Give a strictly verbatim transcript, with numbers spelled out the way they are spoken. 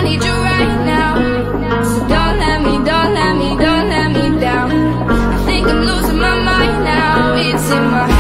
need you right now. So don't let me, don't let me, don't let me down. I think I'm losing my mind now. It's in my